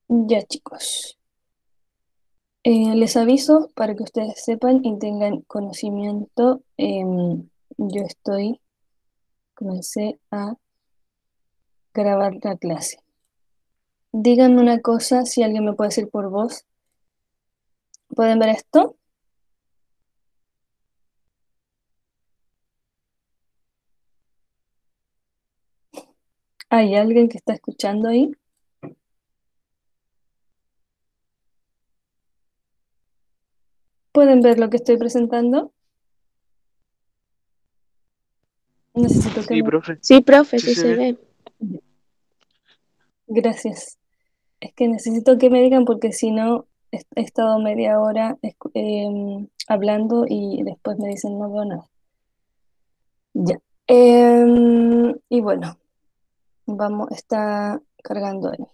Ya, chicos. Les aviso para que ustedes sepan y tengan conocimiento. Yo comencé a grabar la clase. Díganme una cosa, si alguien me puede decir por voz. ¿Pueden ver esto? ¿Hay alguien que está escuchando ahí? ¿Pueden ver lo que estoy presentando? Necesito que Sí, me... profe, Sí, profe, sí sí se se ve. ve. Gracias. Es que necesito que me digan porque si no, he estado media hora hablando y después me dicen no veo nada. Ya. Y bueno. Vamos, está cargando ahí.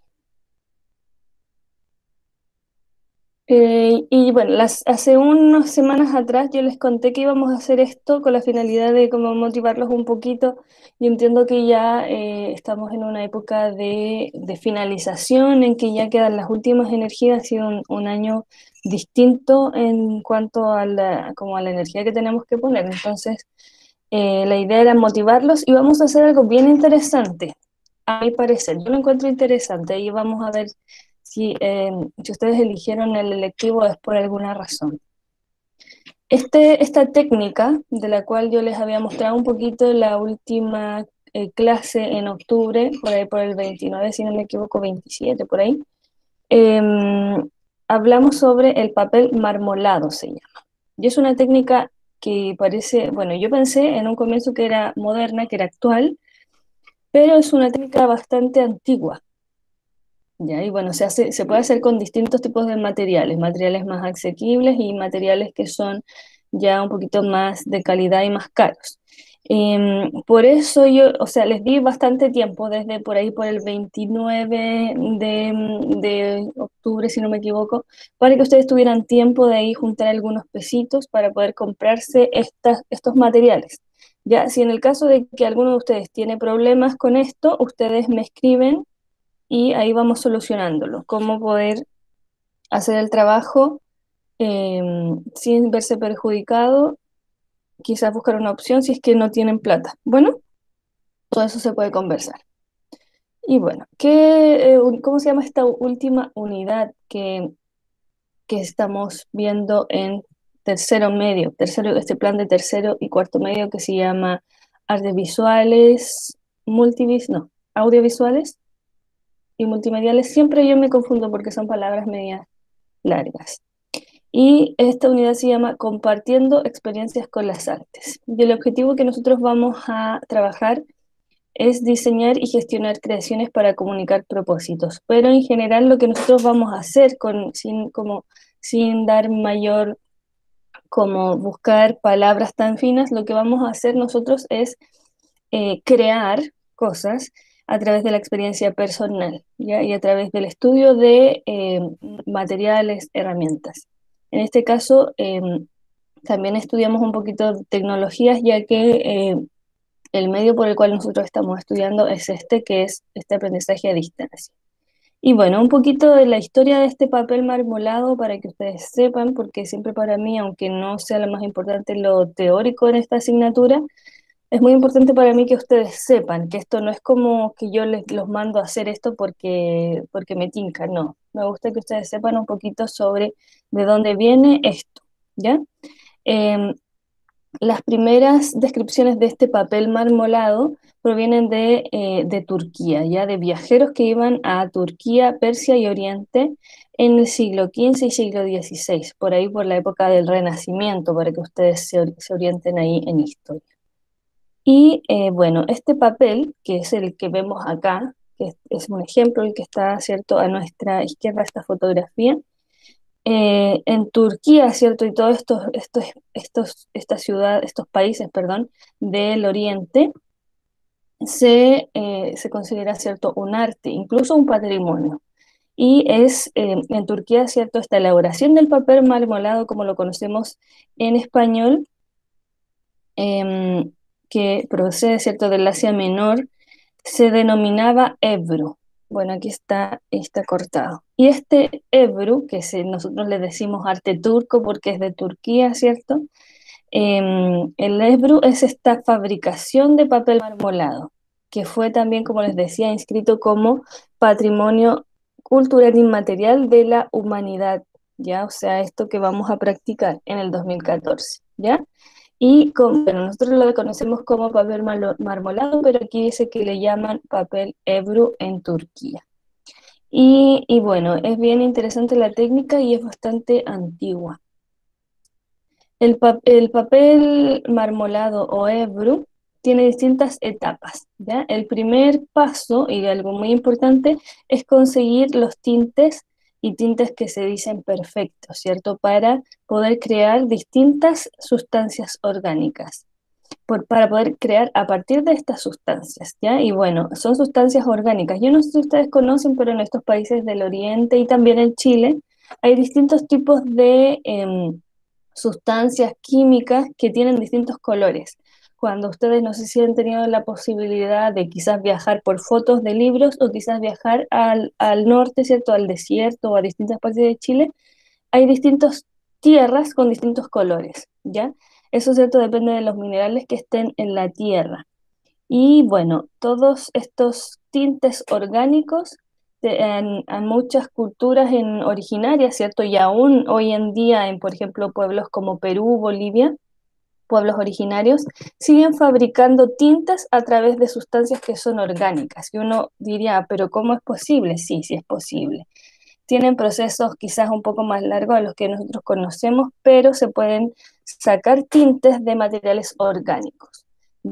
Y bueno, hace unas semanas atrás yo les conté que íbamos a hacer esto con la finalidad de como motivarlos un poquito. Yo entiendo que ya estamos en una época de finalización, en que ya quedan las últimas energías. Ha sido un año distinto en cuanto a como a la energía que tenemos que poner. Entonces, la idea era motivarlos y vamos a hacer algo bien interesante. A mi parecer, yo lo encuentro interesante y vamos a ver si ustedes eligieron el electivo es por alguna razón. Esta técnica, de la cual yo les había mostrado un poquito en la última clase en octubre, por ahí por el 29, si no me equivoco, 27, por ahí, eh, hablamos sobre el papel marmolado, se llama. Y es una técnica que parece, bueno, yo pensé en un comienzo que era moderna, que era actual, pero es una técnica bastante antigua. Ya, y bueno, se puede hacer con distintos tipos de materiales, materiales más asequibles y materiales que son ya un poquito más de calidad y más caros. Por eso yo, o sea, les di bastante tiempo, desde por ahí por el 29 de octubre, si no me equivoco, para que ustedes tuvieran tiempo de ahí juntar algunos pesitos para poder comprarse estos materiales. Ya, si en el caso de que alguno de ustedes tiene problemas con esto, ustedes me escriben y ahí vamos solucionándolo. Cómo poder hacer el trabajo eh, sin verse perjudicado, quizás buscar una opción si es que no tienen plata. Bueno, todo eso se puede conversar. Y bueno, ¿cómo se llama esta última unidad que estamos viendo en tercero medio? Este plan de tercero y cuarto medio que se llama artes visuales, no, audiovisuales y multimediales. Siempre yo me confundo porque son palabras medias largas. Y esta unidad se llama Compartiendo experiencias con las artes. Y el objetivo que nosotros vamos a trabajar es diseñar y gestionar creaciones para comunicar propósitos. Pero en general lo que nosotros vamos a hacer sin dar mayor, como buscar palabras tan finas, lo que vamos a hacer nosotros es crear cosas a través de la experiencia personal, ¿ya? Y a través del estudio de materiales, herramientas. En este caso, también estudiamos un poquito de tecnologías, ya que el medio por el cual nosotros estamos estudiando es que es este aprendizaje a distancia. Y bueno, un poquito de la historia de este papel marmolado para que ustedes sepan, porque siempre para mí, aunque no sea lo más importante lo teórico en esta asignatura, es muy importante para mí que ustedes sepan que esto no es como que yo los mando a hacer esto porque me tinca, no. Me gusta que ustedes sepan un poquito sobre de dónde viene esto, ¿ya? Em, las primeras descripciones de este papel marmolado provienen de Turquía, ya de viajeros que iban a Turquía, Persia y Oriente en el siglo XV y siglo XVI, por ahí por la época del Renacimiento, para que ustedes se orienten ahí en historia. Y bueno, este papel, que es el que vemos acá, que es un ejemplo, el que está, ¿cierto?, a nuestra izquierda, esta fotografía, en Turquía, ¿cierto? Y todos estos países, perdón, del Oriente, se considera, ¿cierto?, un arte, incluso un patrimonio. Y es en Turquía, ¿cierto?, esta elaboración del papel marmolado, como lo conocemos en español, que procede, ¿cierto?, del Asia Menor, se denominaba Ebro. Bueno, aquí está cortado. Y este Ebru, nosotros le decimos arte turco porque es de Turquía, ¿cierto? El Ebru es esta fabricación de papel marmolado, que fue también, como les decía, inscrito como Patrimonio Cultural Inmaterial de la Humanidad, ¿ya? O sea, esto que vamos a practicar en el 2014, ¿ya? Bueno, nosotros lo conocemos como papel marmolado, pero aquí dice que le llaman papel Ebru en Turquía. Y bueno, es bien interesante la técnica y es bastante antigua. El papel marmolado o ebru tiene distintas etapas, ¿ya? El primer paso, y algo muy importante, es conseguir los tintes y tintes que se dicen perfectos, ¿cierto? Para poder crear distintas sustancias orgánicas, para poder crear a partir de estas sustancias, ¿ya? Y bueno, son sustancias orgánicas. Yo no sé si ustedes conocen, pero en estos países del Oriente y también en Chile hay distintos tipos de sustancias químicas que tienen distintos colores. Cuando ustedes no sé si han tenido la posibilidad de quizás viajar por fotos de libros o quizás viajar al norte, ¿cierto? Al desierto o a distintas partes de Chile, hay distintas tierras con distintos colores, ¿ya? Eso, ¿cierto? Depende de los minerales que estén en la tierra. Y bueno, todos estos tintes orgánicos en muchas culturas originarias, ¿cierto? Y aún hoy en día en, por ejemplo, pueblos como Perú, Bolivia, pueblos originarios, siguen fabricando tintes a través de sustancias que son orgánicas. Y uno diría, "Ah, pero ¿cómo es posible?". Sí, sí es posible. Tienen procesos quizás un poco más largos a los que nosotros conocemos, pero se pueden sacar tintes de materiales orgánicos.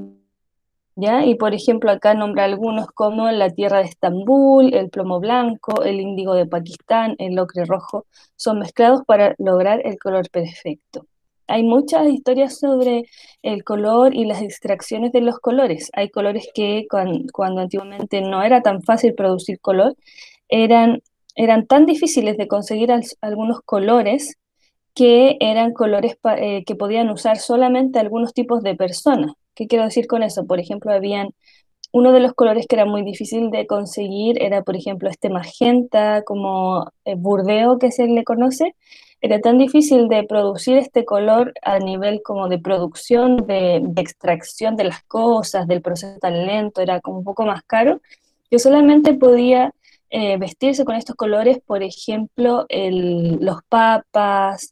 ¿Ya? Y por ejemplo, acá nombra algunos como la tierra de Estambul, el plomo blanco, el índigo de Pakistán, el ocre rojo, son mezclados para lograr el color perfecto. Hay muchas historias sobre el color y las extracciones de los colores. Hay colores que cuando antiguamente no era tan fácil producir color, eran, eran tan difíciles de conseguir algunos colores que eran colores que podían usar solamente algunos tipos de personas. ¿Qué quiero decir con eso? Por ejemplo, uno de los colores que era muy difícil de conseguir, era por ejemplo este magenta, como burdeo que se le conoce. Era tan difícil de producir este color a nivel como de producción, de extracción de las cosas, del proceso tan lento, era como un poco más caro, que solamente podía vestirse con estos colores, por ejemplo, los papas,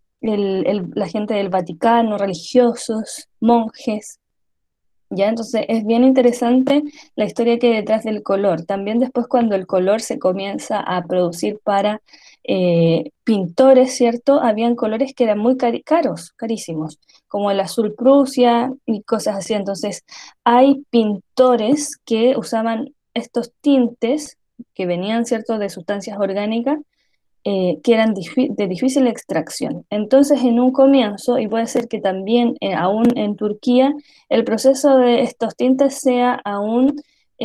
la gente del Vaticano, religiosos, monjes, ¿ya? Entonces es bien interesante la historia que hay detrás del color. También después cuando el color se comienza a producir para pintores, ¿cierto? Habían colores que eran muy caros, carísimos, como el azul Prusia y cosas así. Entonces hay pintores que usaban estos tintes que venían, ¿cierto?, de sustancias orgánicas que eran de difícil extracción. Entonces, en un comienzo, y puede ser que también aún en Turquía, el proceso de estos tintes sea aún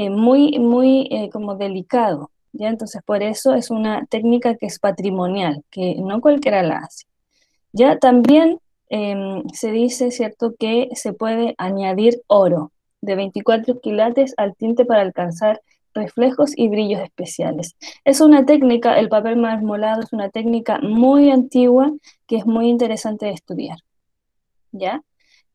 muy como delicado, ¿ya? Entonces, por eso es una técnica que es patrimonial, que no cualquiera la hace. Ya también se dice, ¿cierto?, que se puede añadir oro de 24 quilates al tinte para alcanzar reflejos y brillos especiales. Es una técnica, el papel marmolado es una técnica muy antigua que es muy interesante de estudiar, ¿ya?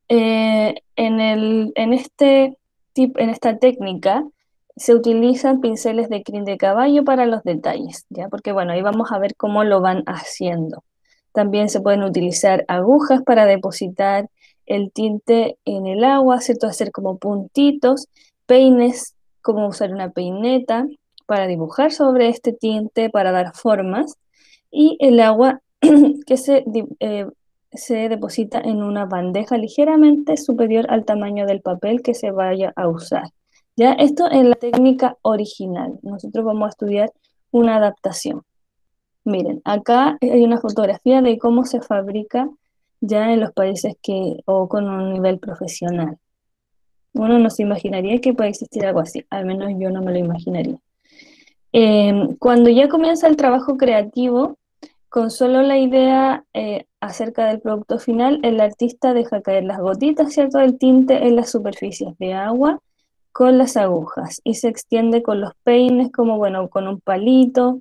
En esta técnica se utilizan pinceles de crin de caballo para los detalles, ¿ya? Porque bueno, ahí vamos a ver cómo lo van haciendo. También se pueden utilizar agujas para depositar el tinte en el agua, ¿cierto? Hacer como puntitos, peines, como usar una peineta para dibujar sobre este tinte, para dar formas, y el agua que se deposita en una bandeja ligeramente superior al tamaño del papel que se vaya a usar. Ya, esto es la técnica original. Nosotros vamos a estudiar una adaptación. Miren, acá hay una fotografía de cómo se fabrica ya en los países o con un nivel profesional. Uno no se imaginaría que puede existir algo así, al menos yo no me lo imaginaría. Cuando ya comienza el trabajo creativo, con solo la idea acerca del producto final, el artista deja caer las gotitas, ¿cierto?, del tinte en las superficies de agua con las agujas y se extiende con los peines como, bueno, con un palito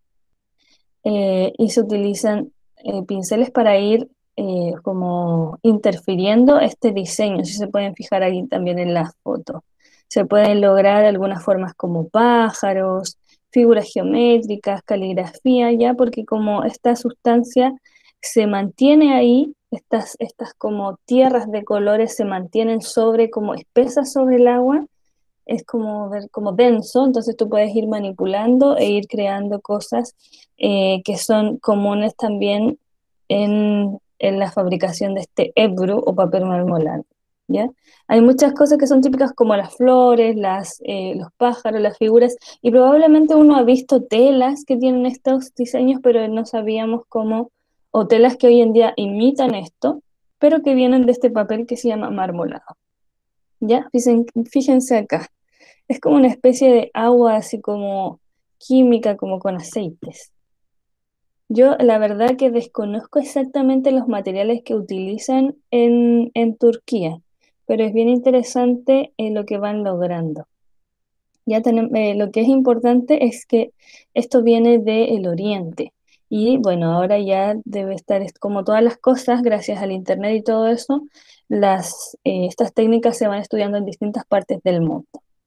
y se utilizan pinceles para ir como interfiriendo este diseño, si se pueden fijar ahí también en la foto. Se pueden lograr algunas formas como pájaros, figuras geométricas, caligrafía, ya porque como esta sustancia se mantiene ahí, estas como tierras de colores se mantienen sobre, como espesas sobre el agua, es como ver como denso, entonces tú puedes ir manipulando e ir creando cosas que son comunes también en la fabricación de este ebru o papel marmolado, ¿ya? Hay muchas cosas que son típicas como las flores, los pájaros, las figuras, y probablemente uno ha visto telas que tienen estos diseños, pero no sabíamos cómo, o telas que hoy en día imitan esto, pero que vienen de este papel que se llama marmolado, ¿ya? Fíjense acá. Es como una especie de agua así como química, como con aceites. Yo la verdad que desconozco exactamente los materiales que utilizan en Turquía, pero es bien interesante lo que van logrando. Lo que es importante es que esto viene del Oriente. Y bueno, ahora ya debe estar, como todas las cosas, gracias al Internet y todo eso, estas técnicas se van estudiando en distintas partes del mundo.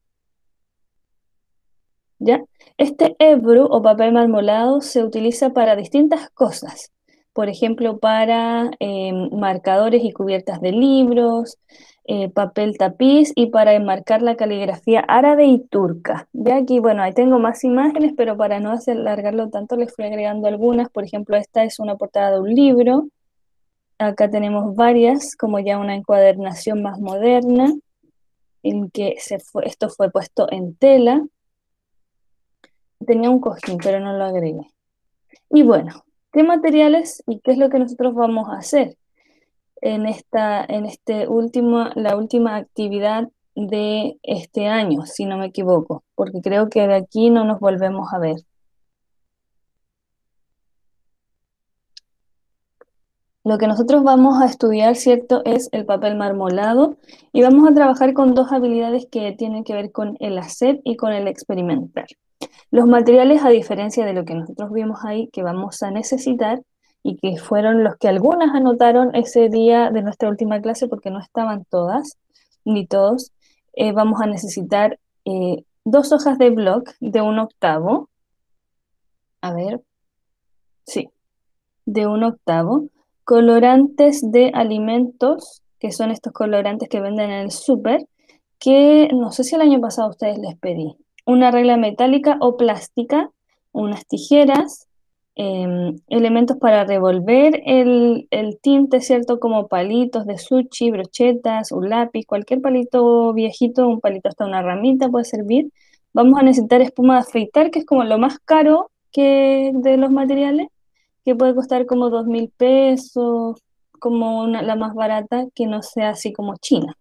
¿Ya? Este ebru o papel marmolado se utiliza para distintas cosas, por ejemplo, para marcadores y cubiertas de libros, papel tapiz y para enmarcar la caligrafía árabe y turca. Ya aquí, bueno, ahí tengo más imágenes, pero para no hacer alargarlo tanto les fui agregando algunas. Por ejemplo, esta es una portada de un libro. Acá tenemos varias, como ya una encuadernación más moderna, en que esto fue puesto en tela. Tenía un cojín, pero no lo agregué. Y bueno, ¿qué materiales y qué es lo que nosotros vamos a hacer la última actividad de este año, si no me equivoco? Porque creo que de aquí no nos volvemos a ver. Lo que nosotros vamos a estudiar, ¿cierto?, es el papel marmolado y vamos a trabajar con dos habilidades que tienen que ver con el hacer y con el experimentar. Los materiales, a diferencia de lo que nosotros vimos ahí, que vamos a necesitar y que fueron los que algunas anotaron ese día de nuestra última clase, porque no estaban todas ni todos, vamos a necesitar 2 hojas de bloc de 1/8, a ver, sí, de 1/8, colorantes de alimentos, que son estos colorantes que venden en el súper, que no sé si el año pasado a ustedes les pedí, una regla metálica o plástica, unas tijeras, elementos para revolver el tinte, ¿cierto? Como palitos de sushi, brochetas, un lápiz, cualquier palito viejito, un palito hasta una ramita puede servir. Vamos a necesitar espuma de afeitar, que es como lo más caro que de los materiales, que puede costar como 2.000 pesos, como la más barata, que no sea así como china.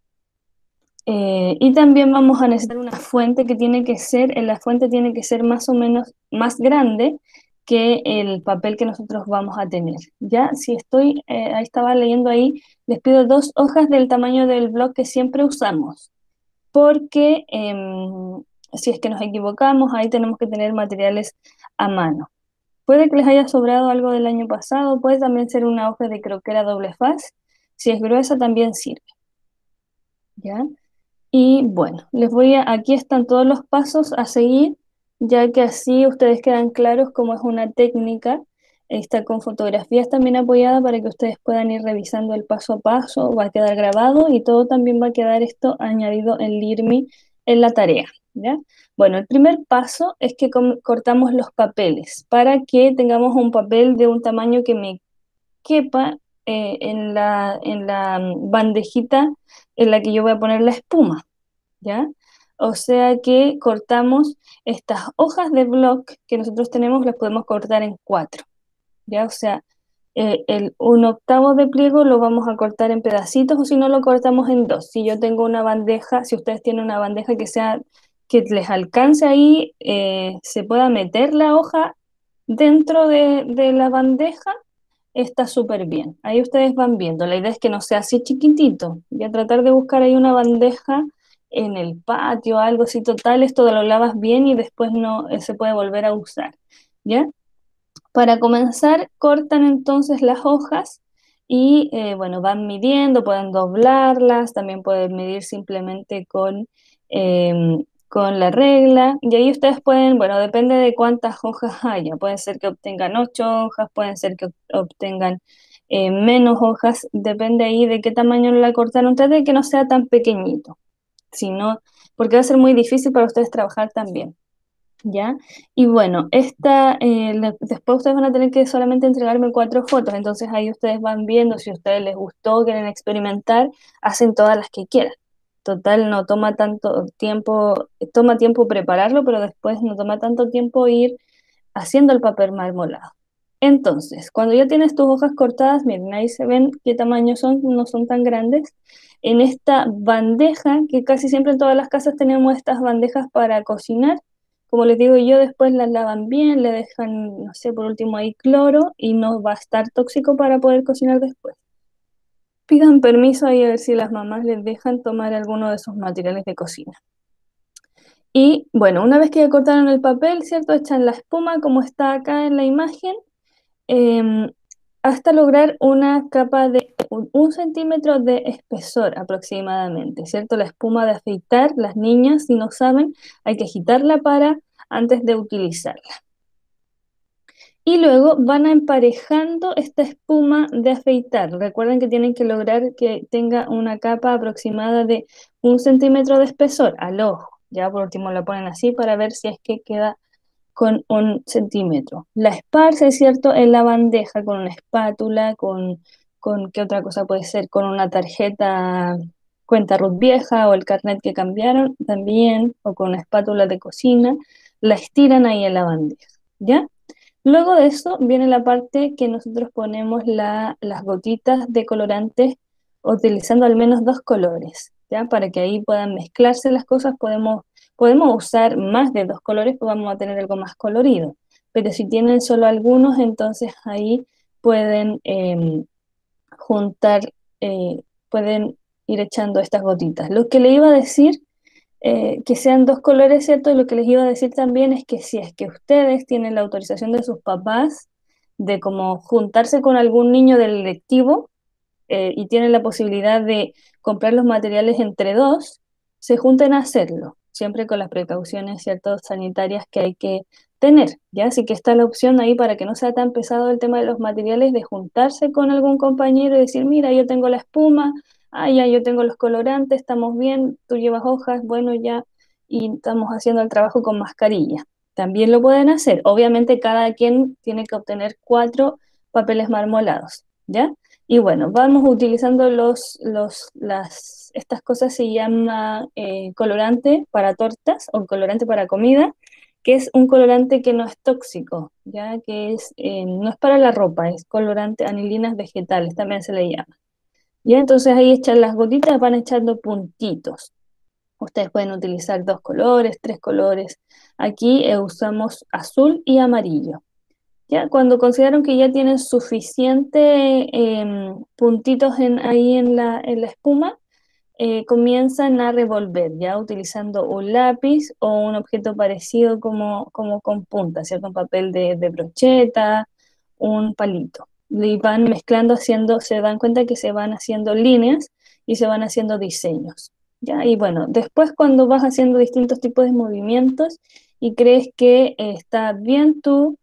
Y también vamos a necesitar una fuente la fuente tiene que ser más o menos más grande que el papel que nosotros vamos a tener. Ya, si ahí estaba leyendo ahí, les pido 2 hojas del tamaño del bloc que siempre usamos, porque si es que nos equivocamos, ahí tenemos que tener materiales a mano. Puede que les haya sobrado algo del año pasado, puede también ser una hoja de croquera doble faz, si es gruesa también sirve, ¿ya? Y bueno, aquí están todos los pasos a seguir, ya que así ustedes quedan claros cómo es una técnica. Está con fotografías también apoyada para que ustedes puedan ir revisando el paso a paso, va a quedar grabado y todo también va a quedar esto añadido en LIRMI en la tarea, ¿ya? Bueno, el primer paso es que cortamos los papeles para que tengamos un papel de un tamaño que me quepa en la bandejita en la que yo voy a poner la espuma, ¿ya? O sea que cortamos estas hojas de bloc que nosotros tenemos, las podemos cortar en 4, ¿ya? O sea, el 1/8 de pliego lo vamos a cortar en pedacitos o si no lo cortamos en 2. Si yo tengo una bandeja, si ustedes tienen una bandeja que les alcance ahí, se pueda meter la hoja dentro de la bandeja, está súper bien. Ahí ustedes van viendo. La idea es que no sea así chiquitito. Y a tratar de buscar ahí una bandeja en el patio, algo así total, esto lo lavas bien y después no se puede volver a usar, ¿ya? Para comenzar, cortan entonces las hojas y bueno, van midiendo, pueden doblarlas, también pueden medir simplemente con la regla. Y ahí ustedes pueden, bueno, depende de cuántas hojas haya. Puede ser que obtengan 8 hojas, pueden ser que obtengan menos hojas, depende ahí de qué tamaño la cortaron. Trate de que no sea tan pequeñito, sino, porque va a ser muy difícil para ustedes trabajar también. ¿Ya? Y bueno, después ustedes van a tener que solamente entregarme 4 fotos, entonces ahí ustedes van viendo si a ustedes les gustó, quieren experimentar, hacen todas las que quieran. Total, no toma tanto tiempo, toma tiempo prepararlo, pero después no toma tanto tiempo ir haciendo el papel marmolado. Entonces, cuando ya tienes tus hojas cortadas, miren, ahí se ven qué tamaño son, no son tan grandes. En esta bandeja, que casi siempre en todas las casas tenemos estas bandejas para cocinar, como les digo yo, después las lavan bien, le dejan, no sé, por último ahí cloro y no va a estar tóxico para poder cocinar después. Pidan permiso ahí a ver si las mamás les dejan tomar alguno de esos materiales de cocina. Y bueno, una vez que ya cortaron el papel, ¿cierto? Echan la espuma como está acá en la imagen, em, hasta lograr una capa de 1 centímetro de espesor aproximadamente, ¿cierto? La espuma de afeitar, las niñas, si no saben, hay que agitarla para antes de utilizarla. Y luego van emparejando esta espuma de afeitar. Recuerden que tienen que lograr que tenga una capa aproximada de 1 centímetro de espesor al ojo. Ya por último la ponen así para ver si es que queda con 1 centímetro. La esparce, es cierto, en la bandeja con una espátula, con qué otra cosa puede ser, con una tarjeta cuenta Ruth vieja o el carnet que cambiaron también, o con una espátula de cocina, la estiran ahí en la bandeja, ¿ya? Luego de eso viene la parte que nosotros ponemos las gotitas de colorantes utilizando al menos 2 colores, ¿ya? Para que ahí puedan mezclarse las cosas, podemos usar más de 2 colores, pues vamos a tener algo más colorido. Pero si tienen solo algunos, entonces ahí pueden juntar, pueden ir echando estas gotitas. Lo que le iba a decir que sean 2 colores, ¿cierto? Y lo que les iba a decir también es que si es que ustedes tienen la autorización de sus papás de como juntarse con algún niño del lectivo y tienen la posibilidad de comprar los materiales entre dos, se junten a hacerlo, siempre con las precauciones, ¿cierto? Sanitarias que hay que tener, ¿ya? Así que está la opción ahí para que no sea tan pesado el tema de los materiales, de juntarse con algún compañero y decir, mira, yo tengo la espuma, ah, ya, yo tengo los colorantes, estamos bien, tú llevas hojas, bueno, ya, y estamos haciendo el trabajo con mascarilla. También lo pueden hacer. Obviamente cada quien tiene que obtener 4 papeles marmolados, ¿ya? Y bueno, vamos utilizando estas cosas se llama colorante para tortas o colorante para comida, que es un colorante que no es tóxico, ya que no es para la ropa, es colorante anilinas vegetales, también se le llama. Ya, entonces ahí echan las gotitas, van echando puntitos. Ustedes pueden utilizar 2 colores, 3 colores. Aquí usamos azul y amarillo. Ya, cuando consideran que ya tienen suficiente puntitos ahí en la espuma, comienzan a revolver, ya utilizando un lápiz o un objeto parecido como con punta, ¿cierto? Un papel de brocheta, un palito. Y van mezclando, se dan cuenta que se van haciendo líneas y se van haciendo diseños, ¿ya? Y bueno, después cuando vas haciendo distintos tipos de movimientos y crees que está bien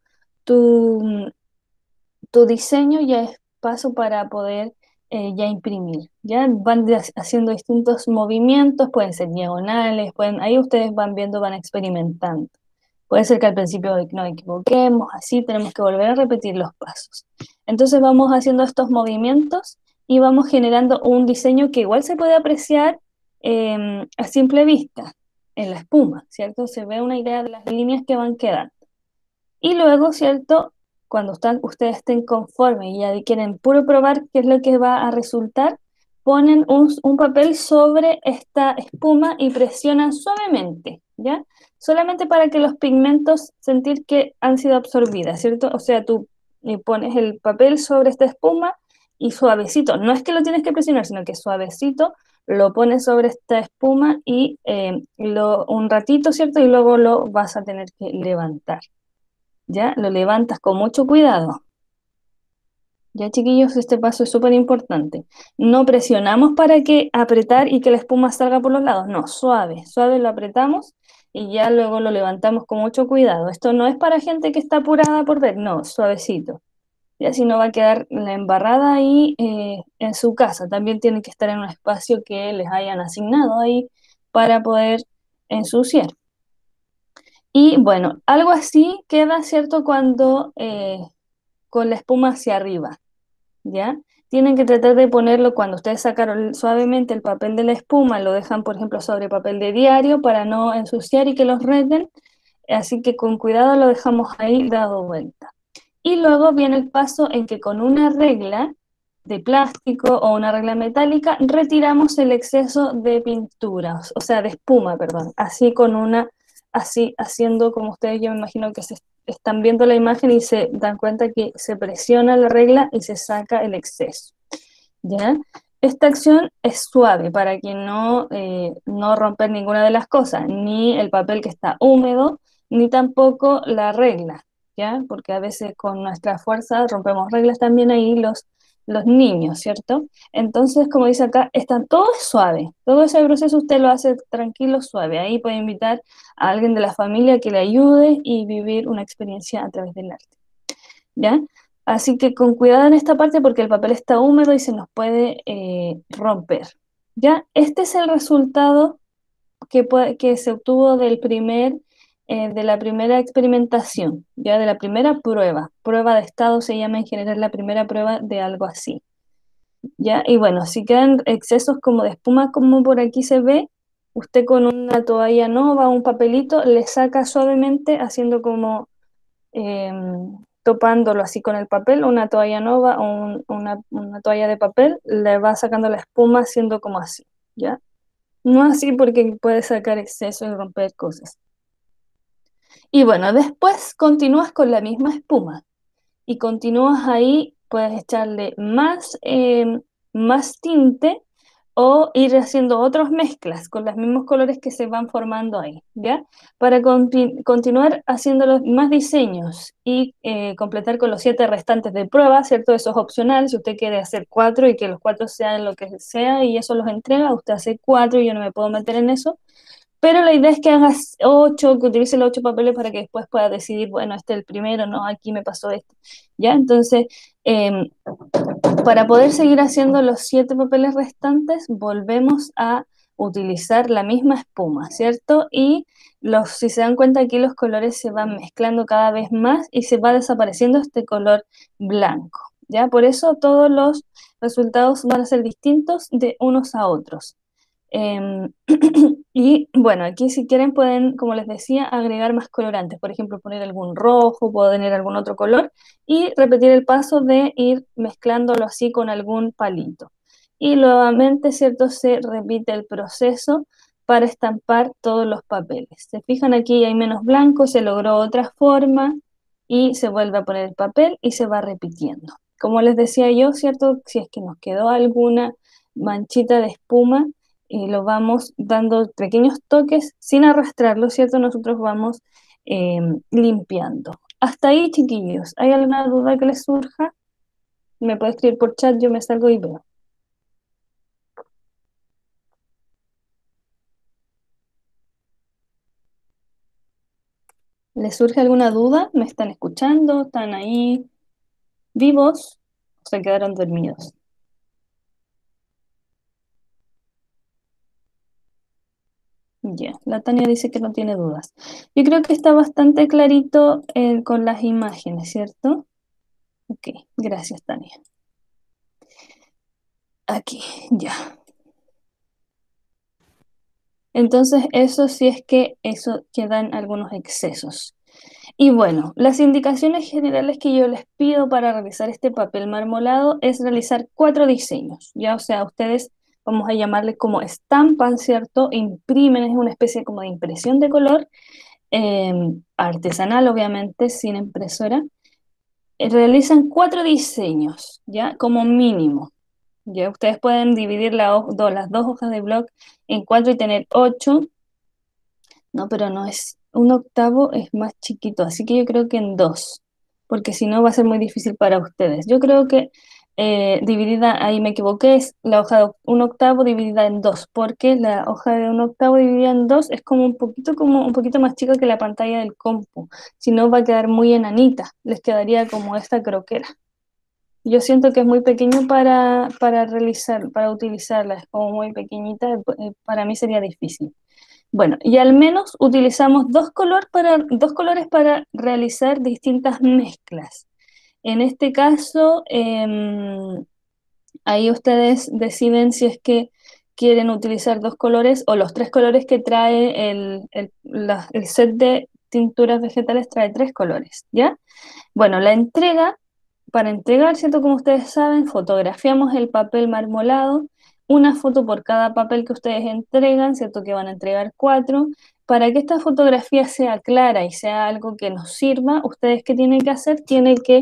tu, tu diseño, ya es paso para poder ya imprimir. Ya van haciendo distintos movimientos, pueden ser diagonales, ahí ustedes van viendo, van experimentando. Puede ser que al principio nos equivoquemos, así tenemos que volver a repetir los pasos. Entonces vamos haciendo estos movimientos y vamos generando un diseño que igual se puede apreciar a simple vista en la espuma, ¿cierto? Se ve una idea de las líneas que van quedando. Y luego, ¿cierto? Cuando ustedes estén conformes y ya quieren puro probar qué es lo que va a resultar, ponen un papel sobre esta espuma y presionan suavemente, ¿ya? Solamente para que los pigmentos sentir que han sido absorbidas, ¿cierto? O sea, tú pones el papel sobre esta espuma y suavecito, no es que lo tienes que presionar, sino que suavecito lo pones sobre esta espuma y un ratito, ¿cierto? Y luego lo vas a tener que levantar, ¿ya? Lo levantas con mucho cuidado. Ya, chiquillos, este paso es súper importante. No presionamos para que apretar y que la espuma salga por los lados. No, suave, suave lo apretamos y ya luego lo levantamos con mucho cuidado. Esto no es para gente que está apurada por ver, no, suavecito. Ya si no va a quedar la embarrada ahí en su casa. También tiene que estar en un espacio que les hayan asignado ahí para poder ensuciar. Y bueno, algo así queda, ¿cierto? Cuando con la espuma hacia arriba. ¿Ya? Tienen que tratar de ponerlo cuando ustedes sacaron suavemente el papel de la espuma, lo dejan, por ejemplo, sobre papel de diario para no ensuciar y que los reten, así que con cuidado lo dejamos ahí dado vuelta. Y luego viene el paso en que con una regla de plástico o una regla metálica retiramos el exceso de pintura, o sea, de espuma, perdón, así con una, así haciendo como ustedes, yo me imagino que se están viendo la imagen y se dan cuenta que se presiona la regla y se saca el exceso, ¿ya? Esta acción es suave para que no romper ninguna de las cosas, ni el papel que está húmedo, ni tampoco la regla, ¿ya? Porque a veces con nuestra fuerza rompemos reglas también ahí los niños, ¿cierto? Entonces, como dice acá, todo es suave, todo ese proceso usted lo hace tranquilo, suave. Ahí puede invitar a alguien de la familia que le ayude y vivir una experiencia a través del arte, ¿ya? Así que con cuidado en esta parte porque el papel está húmedo y se nos puede romper, ¿ya? Este es el resultado que se obtuvo de la primera experimentación, ya de la primera prueba. Prueba de estado se llama en general la primera prueba de algo así, ¿ya? Y bueno, si quedan excesos como de espuma, como por aquí se ve, usted con una toalla nova o un papelito le saca suavemente haciendo como eh, topándolo así con el papel, una toalla nova o una toalla de papel, le va sacando la espuma haciendo como así, ¿ya? No así porque puede sacar exceso y romper cosas. Y bueno, después continúas con la misma espuma y continúas ahí, puedes echarle más tinte o ir haciendo otras mezclas con los mismos colores que se van formando ahí, ¿ya? Para continuar haciendo los más diseños y completar con los 7 restantes de prueba, ¿cierto? Eso es opcional, si usted quiere hacer 4 y que los 4 sean lo que sea y eso los entrega, usted hace 4 y yo no me puedo meter en eso, pero la idea es que hagas 8, que utilice los 8 papeles para que después pueda decidir, bueno, este es el primero, no, aquí me pasó esto. ¿Ya? Entonces, em, para poder seguir haciendo los 7 papeles restantes, volvemos a utilizar la misma espuma, ¿cierto? Y si se dan cuenta aquí los colores se van mezclando cada vez más y se va desapareciendo este color blanco, ¿ya? Por eso todos los resultados van a ser distintos de unos a otros. Em, y bueno, aquí si quieren pueden, como les decía, agregar más colorantes, por ejemplo, poner algún rojo, poner algún otro color y repetir el paso de ir mezclándolo así con algún palito. Y nuevamente, ¿cierto? Se repite el proceso para estampar todos los papeles. Se fijan aquí hay menos blanco, se logró otra forma y se vuelve a poner el papel y se va repitiendo. Como les decía yo, ¿cierto? Si es que nos quedó alguna manchita de espuma, y lo vamos dando pequeños toques sin arrastrarlo, ¿cierto? Nosotros vamos limpiando. Hasta ahí, chiquillos. ¿Hay alguna duda que les surja? Me puede escribir por chat, yo me salgo y veo. ¿Les surge alguna duda? ¿Me están escuchando? ¿Están ahí vivos? ¿O se quedaron dormidos? Ya, la Tania dice que no tiene dudas. Yo creo que está bastante clarito con las imágenes, ¿cierto? Ok, gracias, Tania. Aquí, ya. Entonces, eso sí es que eso quedan algunos excesos. Y bueno, las indicaciones generales que yo les pido para realizar este papel marmolado es realizar 4 diseños, ya, o sea, ustedes vamos a llamarle como estampan, ¿cierto? Imprimen, es una especie como de impresión de color, eh, artesanal, obviamente, sin impresora. Realizan 4 diseños, ya, como mínimo. Ya ustedes pueden dividir las dos hojas de blog en cuatro y tener 8. No, pero no es, un octavo es más chiquito, así que yo creo que en dos, porque si no va a ser muy difícil para ustedes. Yo creo que dividida, ahí me equivoqué, es la hoja de un octavo dividida en dos, porque la hoja de un octavo dividida en dos es como un poquito más chica que la pantalla del compu. Si no va a quedar muy enanita, les quedaría como esta croquera. Yo siento que es muy pequeño para utilizarla, es como muy pequeñita, para mí sería difícil. Bueno, y al menos utilizamos dos colores para realizar distintas mezclas. En este caso, ahí ustedes deciden si es que quieren utilizar dos colores o los tres colores que trae el set de tinturas vegetales trae tres colores, ¿ya? Bueno, para entregar, ¿cierto? Como ustedes saben, fotografiamos el papel marmolado, una foto por cada papel que ustedes entregan, ¿cierto? Que van a entregar cuatro. Para que esta fotografía sea clara y sea algo que nos sirva, ustedes qué tienen que hacer? Tienen que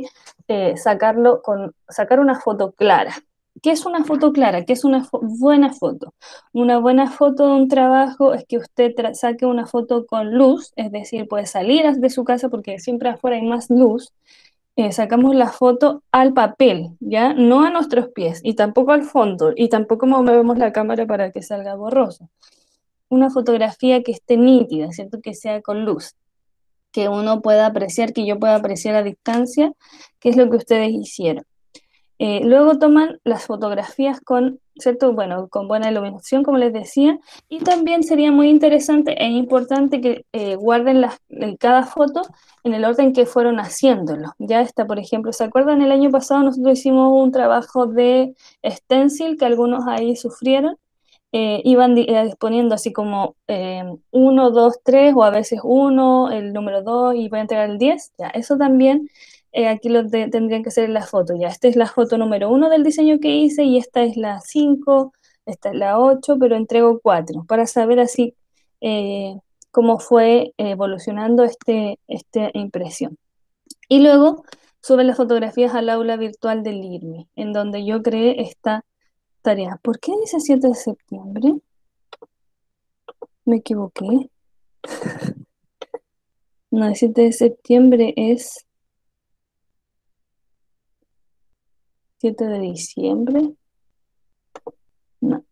sacar una foto clara. ¿Qué es una foto clara? ¿Qué es una buena foto? Una buena foto de un trabajo es que usted saque una foto con luz, es decir, puede salir de su casa porque siempre afuera hay más luz. Sacamos la foto al papel, ¿ya? No a nuestros pies y tampoco al fondo y tampoco movemos la cámara para que salga borroso. Una fotografía que esté nítida, ¿cierto? Que sea con luz, que uno pueda apreciar, que yo pueda apreciar a distancia, qué es lo que ustedes hicieron. Luego toman las fotografías con, ¿cierto? Bueno, con buena iluminación, como les decía, y también sería muy interesante e importante que guarden cada foto en el orden que fueron haciéndolo. Ya está, por ejemplo, ¿se acuerdan? El año pasado nosotros hicimos un trabajo de stencil que algunos ahí sufrieron. Iban disponiendo así como 1, 2, 3 o a veces uno, el número 2 y voy a entregar el 10. Ya, eso también aquí tendrían que hacer en la foto. Ya, esta es la foto número uno del diseño que hice y esta es la 5, esta es la 8, pero entrego 4 para saber así eh, cómo fue evolucionando esta impresión. Y luego suben las fotografías al aula virtual del IRMI, en donde yo creé esta tarea. ¿Por qué dice 7 de septiembre? Me equivoqué. No, el 7 de septiembre es 7 de diciembre. No.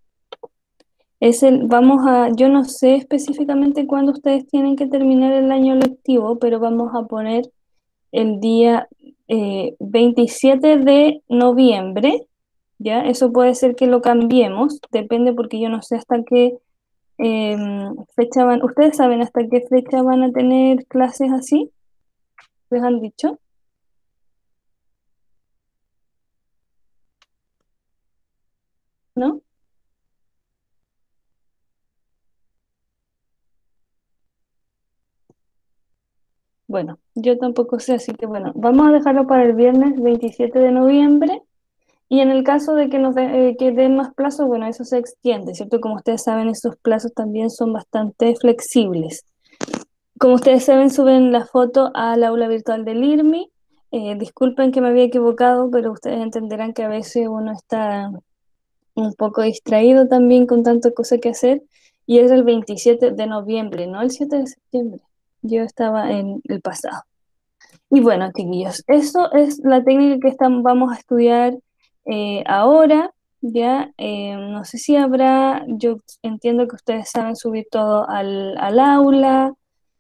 Yo no sé específicamente cuándo ustedes tienen que terminar el año lectivo, pero vamos a poner el día 27 de noviembre, ¿ya? Eso puede ser que lo cambiemos, depende porque yo no sé hasta qué fecha ¿ustedes saben hasta qué fecha van a tener clases así? ¿Les han dicho? ¿No? Bueno, yo tampoco sé, así que bueno, vamos a dejarlo para el viernes 27 de noviembre y en el caso de que den más plazos, bueno, eso se extiende, ¿cierto? Como ustedes saben, esos plazos también son bastante flexibles. Como ustedes saben, suben la foto al aula virtual del IRMI. Disculpen que me había equivocado, pero ustedes entenderán que a veces uno está un poco distraído también con tanta cosa que hacer y es el 27 de noviembre, no el 7 de septiembre. Yo estaba en el pasado. Y bueno, chiquillos, eso es la técnica que vamos a estudiar ahora, ¿ya? No sé si yo entiendo que ustedes saben subir todo al aula,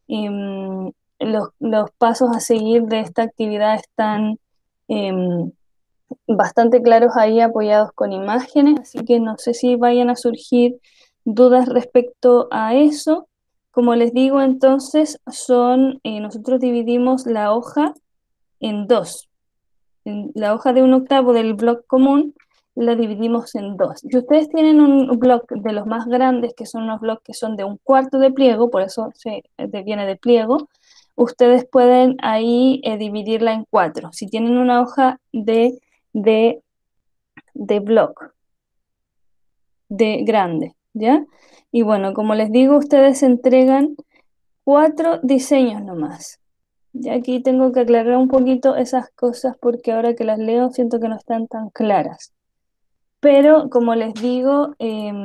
los pasos a seguir de esta actividad están em, bastante claros ahí apoyados con imágenes, así que no sé si vayan a surgir dudas respecto a eso. Como les digo, entonces nosotros dividimos la hoja en dos. La hoja de un octavo del bloc común la dividimos en dos. Si ustedes tienen un bloc de los más grandes, que son unos blocs que son de un cuarto de pliego, por eso viene de pliego, ustedes pueden ahí dividirla en cuatro. Si tienen una hoja de, de bloc, de grande, ¿ya? Y bueno, como les digo, ustedes entregan cuatro diseños nomás. Y aquí tengo que aclarar un poquito esas cosas porque ahora que las leo siento que no están tan claras. Pero como les digo,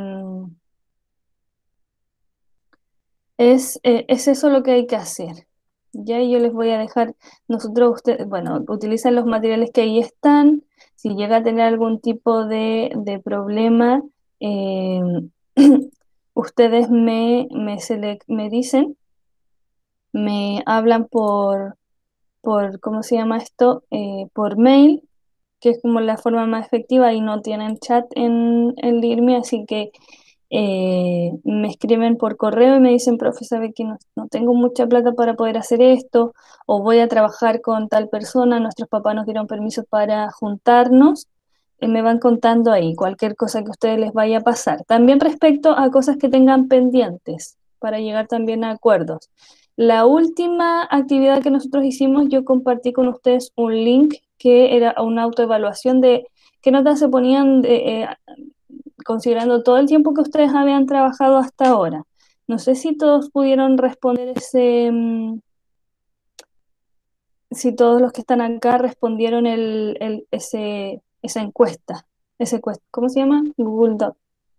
es eso lo que hay que hacer. Ya yo les voy a dejar, nosotros, ustedes, bueno, utilizan los materiales que ahí están. Si llega a tener algún tipo de problema, em, ustedes me dicen, me hablan ¿cómo se llama esto? Por mail, que es como la forma más efectiva y no tienen chat en Lirme, así que me escriben por correo y me dicen, profe, sabe que no tengo mucha plata para poder hacer esto, o voy a trabajar con tal persona, nuestros papás nos dieron permiso para juntarnos, me van contando ahí cualquier cosa que a ustedes les vaya a pasar. También respecto a cosas que tengan pendientes, para llegar también a acuerdos. La última actividad que nosotros hicimos, yo compartí con ustedes un link que era una autoevaluación de qué notas se ponían considerando todo el tiempo que ustedes habían trabajado hasta ahora. No sé si todos pudieron responder si todos los que están acá respondieron esa encuesta, ¿cómo se llama? Google Doc.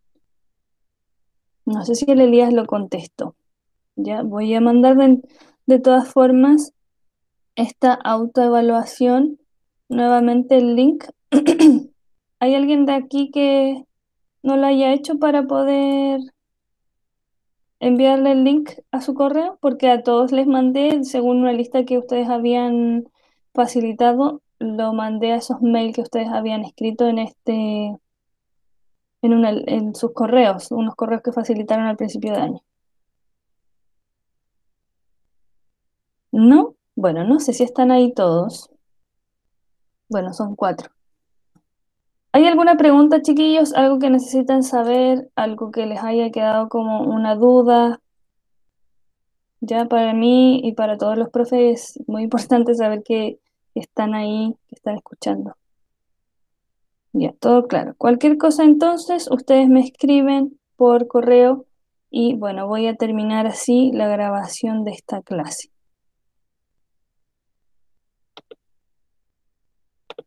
No sé si el Elías lo contestó. Ya voy a mandar de todas formas esta autoevaluación, nuevamente el link. ¿Hay alguien de aquí que no lo haya hecho para poder enviarle el link a su correo? Porque a todos les mandé, según una lista que ustedes habían facilitado, lo mandé a esos mails que ustedes habían escrito en sus correos, unos correos que facilitaron al principio de año. ¿No? Bueno, no sé si están ahí todos. Bueno, son 4. ¿Hay alguna pregunta, chiquillos? ¿Algo que necesitan saber? ¿Algo que les haya quedado como una duda? Ya para mí y para todos los profes es muy importante saber que están ahí, que están escuchando. Ya, todo claro. Cualquier cosa entonces, ustedes me escriben por correo y bueno, voy a terminar así la grabación de esta clase.